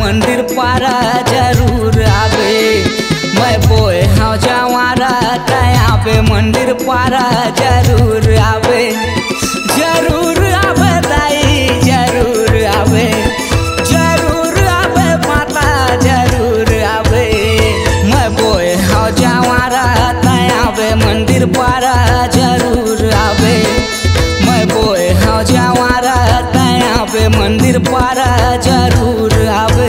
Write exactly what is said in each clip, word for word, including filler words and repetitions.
मंदिर पारा जरूर आवे। मैं बोए हाँ जवारा तया पे मंदिर पारा जरूर आवे। जरूर आवे दाई जरूर आवे, जरूर आवे माता जरूर आवे। मैं बोए हाँ जवारा तया पे मंदिर पारा जरूर आवे। मैं बोए हाँ जवारा तया पे मंदिर पारा जरूर आवे।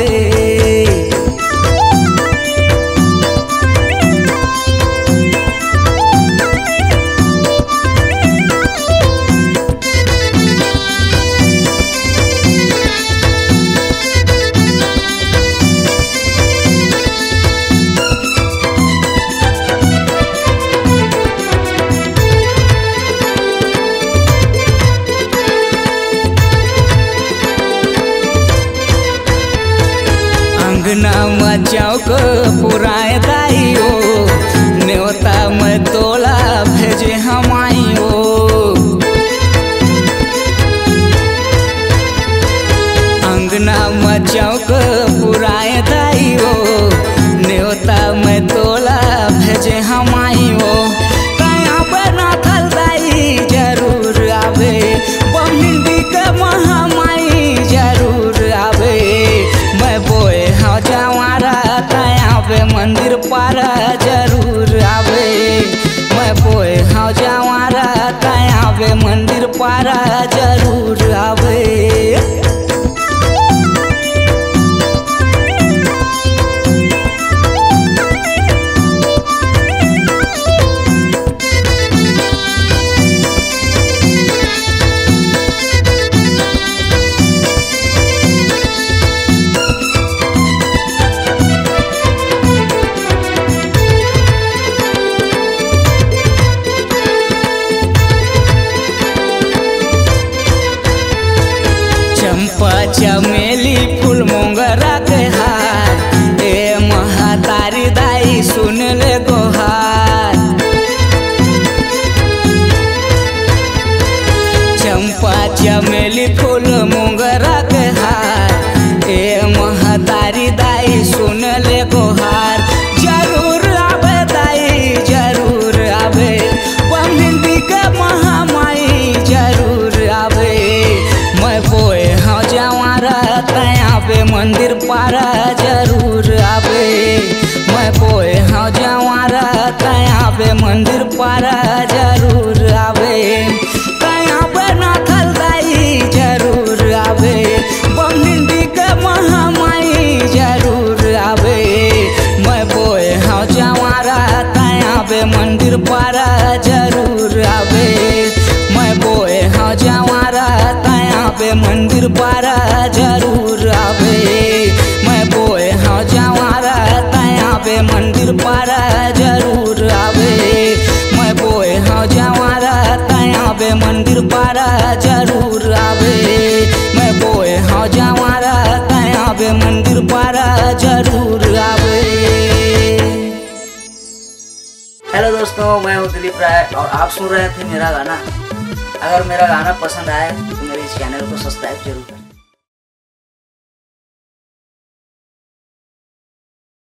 अंगना में चौक पुराए दाइयो, न्योता में तोला भेजे हमाइयो। अंगना में चौक पुराए दाइयो, न्योता में तोला भेजे हमाइयो। कया बना थल दाई जरूर आवे, बहिंदी के महामाई जरूर आवे। मैं बोए हाँ जवारा तया पे मंदिर पारा जरूर आवे। मैं बोए हाँ जवारा तया पे मंदिर पारा जरूर आवे। चंपा चमेली फूल मोंगरा के हार, ए महातारी दाई सुन ले गोहार। चंपा चमेली फूल मोंगरा के हार, ए महातारी दाई सुन ले गोहार। जरूर आवे दाई जरूर आवे, बहिंदी के महामाई जरूर आवे। मैं बोए हाँ जवारा तया पे मंदिर पारा जरूर आवे। मैं बोए हाँ जवारा तया पे मंदिर पारा जरूर आवे। तया पे नाथल दाई जरूर आवे, बहिंदी के महामाई जरूर आवे। मैं बोए हाँ जवारा तया पे मंदिर पारा जरूर आवे। मैं बोए हाँ जवारा तया पे मंदिर पारा जरूर आवे। मैं बोए हाँ जवारा तया पे मंदिर पारा जरूर आवे। मैं बोए हाँ जवारा तया पे मंदिर पारा जरूर आवे। मैं बोए हाँ जवारा तया पे मंदिर पारा जरूर आवे। हेलो दोस्तों, मैं हूँ दिलीप राय और आप सुन रहे थे मेरा गाना। अगर मेरा गाना पसंद आए तो मेरे इस चैनल को सब्सक्राइब जरूर करें।